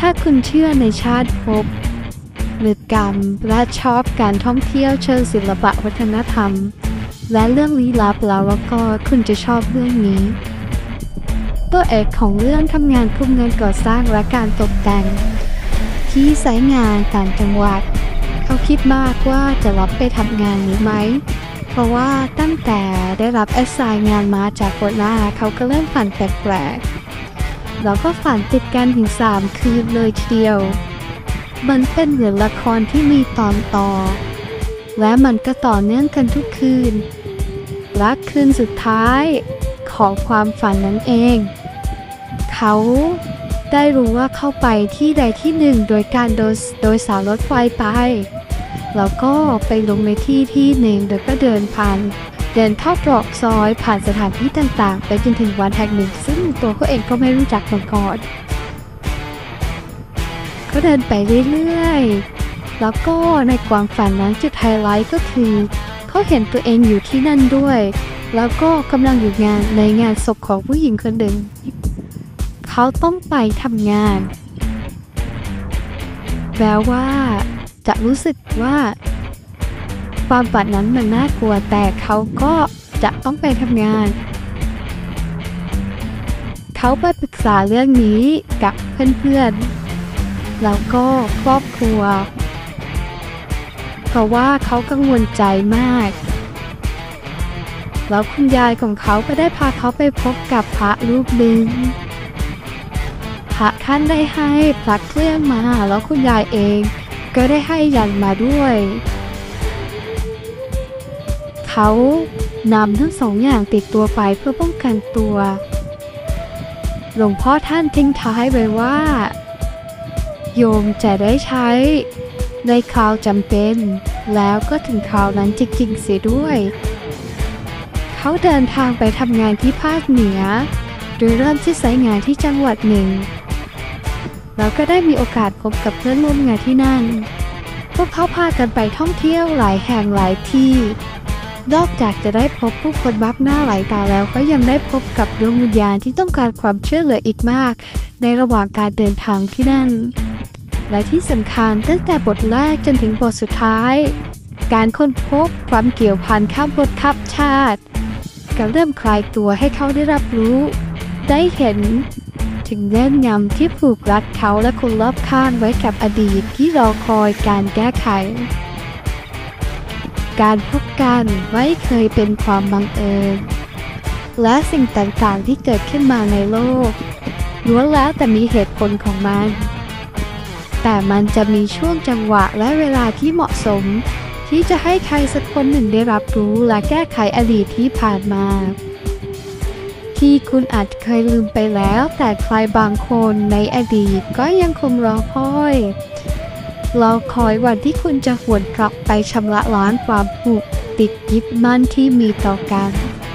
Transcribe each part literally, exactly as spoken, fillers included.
ถ้าคุณเชื่อในชาติภพหรือกรรมและชอบการท่องเที่ยวเชิงศิลปะวัฒนธรรมและเรื่องลี้ลับแล้วก็คุณจะชอบเรื่องนี้ตัวเอกของเรื่องทำงานคุมงานก่อสร้างและการตกแต่งที่ไซต์งานต่างจังหวัดเขาคิดมากว่าจะรับไปทำงานนี้ไหมเพราะว่าตั้งแต่ได้รับแอสไซน์งานมาจากหัวหน้าเขาก็เริ่มฝันแปลกๆแล้วก็ฝันติดกันถึงสามคืนเลยทีเดียวมันเป็นเหมือนละครที่มีตอนต่อและมันก็ต่อเนื่องกันทุกคืนและคืนสุดท้ายของความฝันนั้นเองเขาได้รู้ว่าเข้าไปที่ใดที่หนึ่งโดยการโดยโดยสารรถไฟไปแล้วก็ไปลงในที่ที่หนึ่งโดยก็เดินผ่านเดินเข้าตรอกซอยผ่านสถานที่ต่างๆไปจนถึงวันแห่งหนึ่งซึ่งตัวเขาเองก็ไม่รู้จักมาก่อนก็เดินไปเรื่อยๆแล้วก็ในความฝันนั้นจุดไฮไลท์ก็คือเขาเห็นตัวเองอยู่ที่นั่นด้วยแล้วก็กำลังอยู่งานในงานศพของผู้หญิงคนหนึ่งเขาต้องไปทำงานแปลว่าจะรู้สึกว่าความฝันนั้นมันน่ากลัวแต่เขาก็จะต้องไปทำงานเขาไปปรึกษาเรื่องนี้กับเพื่อนๆแล้วก็ครอบครัวเพราะว่าเขากังวลใจมากแล้วคุณยายของเขาก็ได้พาเขาไปพบกับพระรูปหนึ่งพระท่านได้ให้พระเครื่องมาแล้วคุณยายเองก็ได้ให้ยันมาด้วยเขานำทั้งสองอย่างติดตัวไปเพื่อป้องกันตัวหลวงพ่อท่านทิ้งท้ายไว้ว่าโยมจะได้ใช้ในคราวจำเป็นแล้วก็ถึงคราวนั้นจริงๆเสียด้วยเขาเดินทางไปทำงานที่ภาคเหนือโดยเริ่มที่ไซต์งานที่จังหวัดหนึ่งแล้วก็ได้มีโอกาสพบกับเพื่อนร่วมงานที่นั่นพวกเขาพากันไปท่องเที่ยวหลายแห่งหลายที่นอกจากจะได้พบผู้คนมากหน้าหลายตาแล้วก็ยังได้พบกับดวงวิญญาณที่ต้องการความช่วยเหลืออีกมากในระหว่างการเดินทางที่นั่นและที่สำคัญตั้งแต่บทแรกจนถึงบทสุดท้ายการค้นพบความเกี่ยวพันข้ามภพข้ามชาติก็เริ่มคลายตัวให้เขาได้รับรู้ได้เห็นถึงเงื่อนงำที่ผูกรัดเขาและคนรอบข้างไว้กับอดีตที่รอคอยการแก้ไขการพบกันไม่เคยเป็นความบังเอิญและสิ่งต่างๆที่เกิดขึ้นมาในโลกล้วนแล้วแต่มีเหตุผลของมันแต่มันจะมีช่วงจังหวะและเวลาที่เหมาะสมที่จะให้ใครสักคนหนึ่งได้รับรู้และแก้ไขอดีตที่ผ่านมาที่คุณอาจเคยลืมไปแล้วแต่ใครบางคนในอดีตก็ยังคงรอคอยรอคอยวันที่คุณจะหวนกลับไปชำระล้างความผูกติดยึดมั่นที่มีต่อกัน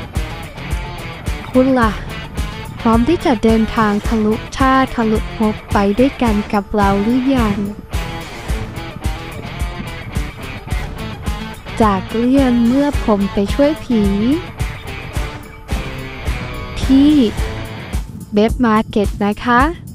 คุณล่ะพร้อมที่จะเดินทางทะลุชาติทะลุภพไปด้วยกันกับเราหรือยังจากเรื่องเมื่อผมไปช่วยผีที่เบฟมาร์เก็ตนะคะ